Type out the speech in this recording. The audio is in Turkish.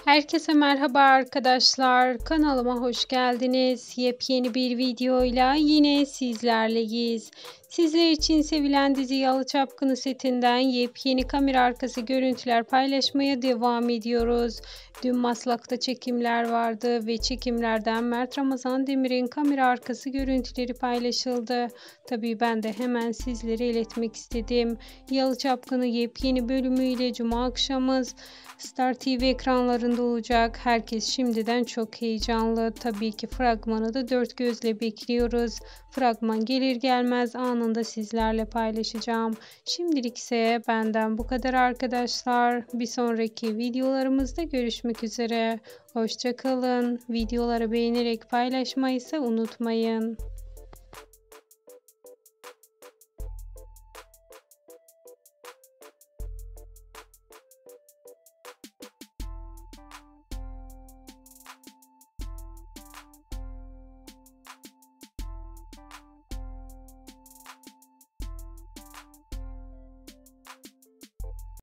Herkese merhaba arkadaşlar. Kanalıma hoş geldiniz. Yepyeni bir videoyla yine sizlerleyiz. Sizler için sevilen dizi Yalı Çapkını setinden yepyeni kamera arkası görüntüler paylaşmaya devam ediyoruz. Dün Maslak'ta çekimler vardı ve çekimlerden Mert Ramazan Demir'in kamera arkası görüntüleri paylaşıldı. Tabii ben de hemen sizlere iletmek istedim. Yalı Çapkını yepyeni bölümüyle Cuma akşamız Star TV ekranlarında olacak. Herkes şimdiden çok heyecanlı. Tabii ki fragmanı da dört gözle bekliyoruz. Fragman gelir gelmez anında sizlerle paylaşacağım. Şimdilik ise benden bu kadar arkadaşlar. Bir sonraki videolarımızda görüşmek üzere. Hoşça kalın. Videoları beğenerek paylaşmayı ise unutmayın.